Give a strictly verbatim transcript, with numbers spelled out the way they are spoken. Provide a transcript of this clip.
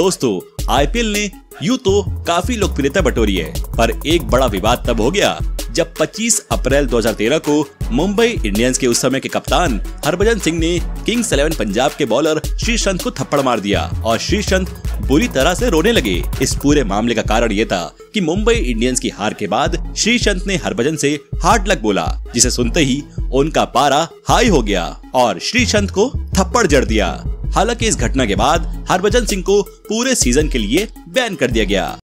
दोस्तों, आईपीएल ने यूं तो काफी लोकप्रियता बटोरी है, पर एक बड़ा विवाद तब हो गया जब पच्चीस अप्रैल दो हज़ार तेरह को मुंबई इंडियंस के उस समय के कप्तान हरभजन सिंह ने किंग्स इलेवन पंजाब के बॉलर श्रीसंत को थप्पड़ मार दिया और श्रीसंत बुरी तरह से रोने लगे। इस पूरे मामले का कारण ये था कि मुंबई इंडियंस की हार के बाद श्रीसंत ने हरभजन से हार्ड लक बोला, जिसे सुनते ही उनका पारा हाई हो गया और श्रीसंत को थप्पड़ जड़ दिया। हालांकि इस घटना के बाद हरभजन सिंह को पूरे सीजन के लिए बैन कर दिया गया।